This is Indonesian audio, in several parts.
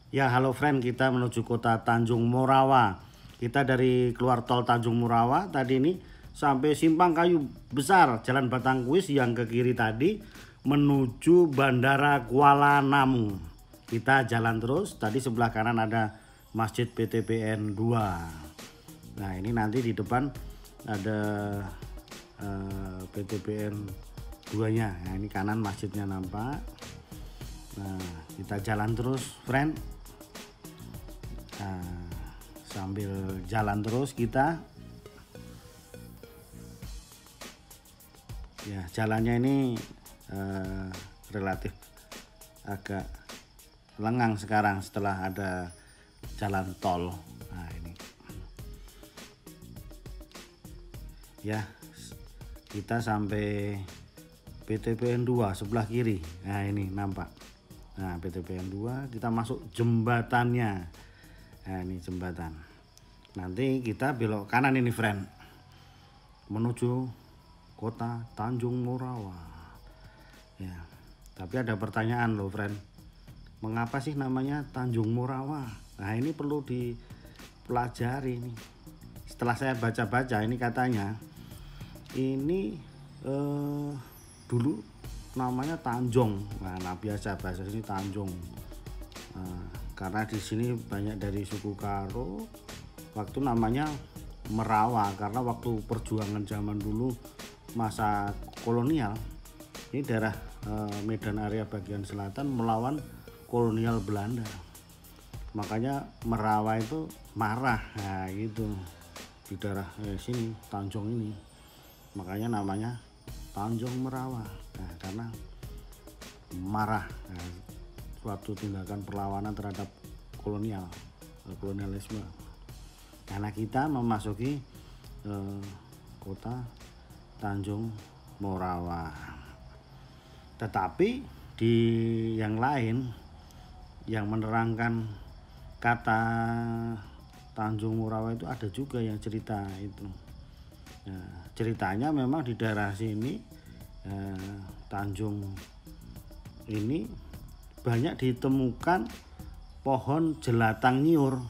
Ya, halo friend, kita menuju kota Tanjung Morawa. Kita dari keluar tol Tanjung Morawa tadi ini sampai Simpang Kayu Besar, Jalan Batangkuis yang ke kiri tadi menuju Bandara Kuala Namu. Kita jalan terus, tadi sebelah kanan ada Masjid PTPN 2. Nah, ini nanti di depan ada PTPN 2-nya. Nah, ini kanan masjidnya nampak. Nah, kita jalan terus, friend. Nah, sambil jalan terus kita ya jalannya ini relatif agak lengang sekarang setelah ada jalan tol. Nah, ini ya kita sampai PTPN 2 sebelah kiri. Nah, ini nampak. Nah, PTPN 2 kita masuk jembatannya. Nah, ini jembatan. Nanti kita belok kanan ini, friend, menuju kota Tanjung Morawa. Ya, tapi ada pertanyaan loh, friend. Mengapa sih namanya Tanjung Morawa? Nah, ini perlu dipelajari nih. Setelah saya baca-baca, ini katanya ini dulu namanya Tanjung. Nah, biasa bahasa sini Tanjung. Karena di sini banyak dari suku Karo, waktu namanya Merawa karena waktu perjuangan zaman dulu masa kolonial, ini daerah Medan area bagian selatan melawan kolonial Belanda, makanya Merawa itu marah. Nah, gitu di daerah sini Tanjung ini, makanya namanya Tanjung Merawa. Nah, karena marah. Nah, suatu tindakan perlawanan terhadap kolonialisme. Karena kita memasuki kota Tanjung Morawa. Tetapi di yang lain yang menerangkan kata Tanjung Morawa itu ada juga yang cerita itu. Nah, ceritanya memang di daerah sini Tanjung ini banyak ditemukan pohon jelatang nyiur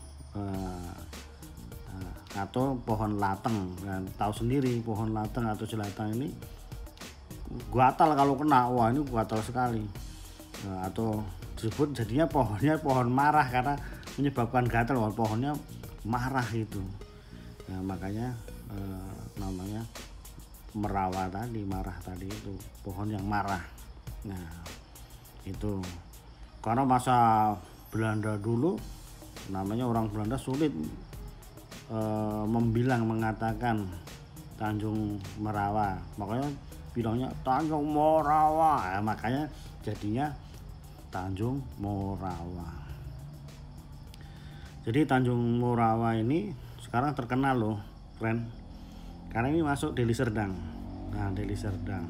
atau pohon lateng. Dan tahu sendiri pohon lateng atau jelatang ini gatal kalau kena, wah ini gatal sekali. Atau disebut jadinya pohonnya pohon marah karena menyebabkan gatal, wah pohonnya marah itu. Nah, makanya namanya Merawa tadi, marah tadi itu pohon yang marah. Nah, itu karena masa Belanda dulu, namanya orang Belanda sulit mengatakan Tanjung Merawa, makanya bilangnya Tanjung Morawa. Nah, makanya jadinya Tanjung Morawa. Jadi Tanjung Morawa ini sekarang terkenal loh, friend, karena ini masuk Deli Serdang. Nah, Deli Serdang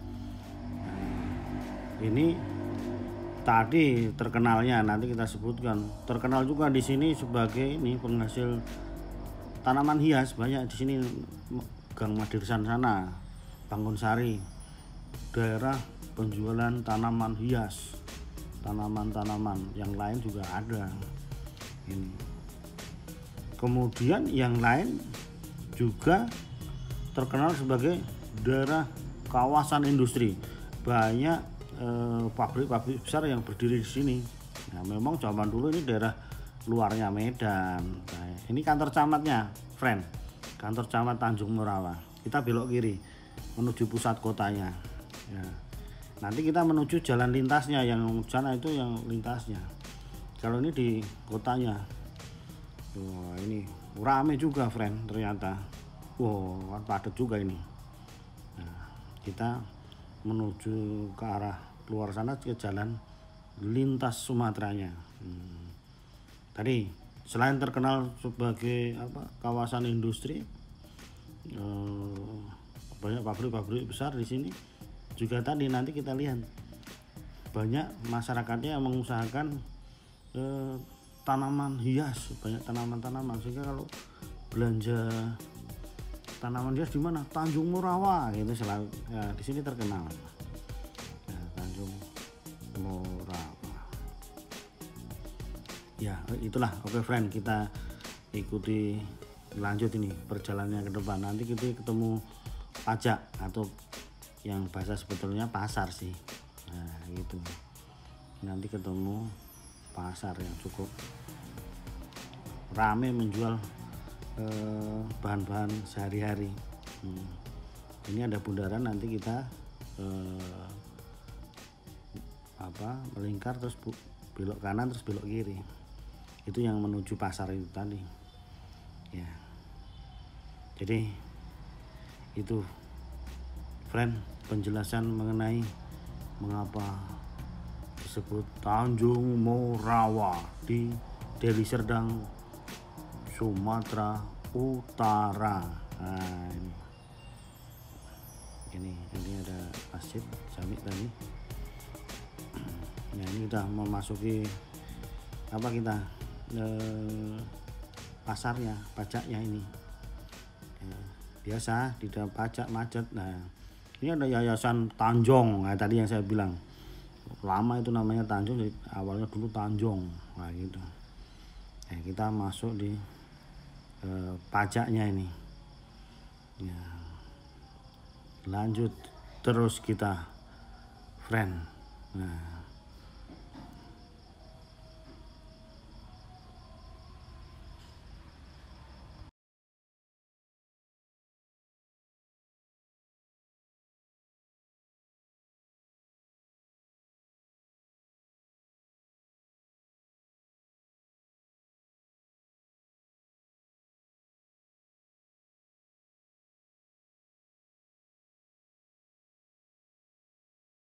ini tadi terkenalnya, nanti kita sebutkan. Terkenal juga di sini sebagai ini penghasil tanaman hias, banyak di sini. Gang Madirsan sana, Bangunsari, daerah penjualan tanaman hias, tanaman-tanaman yang lain juga ada. Ini. Kemudian yang lain juga terkenal sebagai daerah kawasan industri. Banyak pabrik-pabrik besar yang berdiri di sini. Nah, memang zaman dulu ini daerah luarnya Medan. Nah, ini kantor camatnya, friend. Kantor camat Tanjung Morawa. Kita belok kiri menuju pusat kotanya. Ya. Nanti kita menuju jalan lintasnya, yang sana itu yang lintasnya. Kalau ini di kotanya. Wah, ini rame juga, friend, ternyata. Wow, padat juga ini. Nah, kita menuju ke arah keluar sana ke jalan lintas Sumateranya. Tadi selain terkenal sebagai kawasan industri, banyak pabrik-pabrik besar di sini. Juga tadi nanti kita lihat banyak masyarakatnya yang mengusahakan tanaman hias, banyak tanaman-tanaman, sehingga kalau belanja tanaman hias di mana? Tanjung Morawa gitu selalu. Ya, di sini terkenal. Tanjung Morawa. Ya itulah. Oke friend, kita ikuti lanjut ini perjalanannya ke depan. Nanti kita ketemu pajak atau yang bahasa sebetulnya pasar sih. Nah gitu, nanti ketemu pasar yang cukup rame menjual bahan-bahan sehari-hari. Ini ada bundaran, nanti kita melingkar terus belok kanan terus belok kiri, itu yang menuju pasar itu tadi ya. Jadi itu friend penjelasan mengenai mengapa disebut Tanjung Morawa di Deli Serdang, Sumatera Utara. Nah ini ada masjid Jami tadi. Nah ini udah memasuki kita pasarnya, pajaknya ini ya, biasa di dalam pajak macet. Nah ini ada yayasan Tanjung. Nah tadi yang saya bilang lama itu namanya Tanjung, jadi awalnya dulu Tanjung. Nah gitu. Nah kita masuk di pajaknya ini ya, lanjut terus kita friend. Nah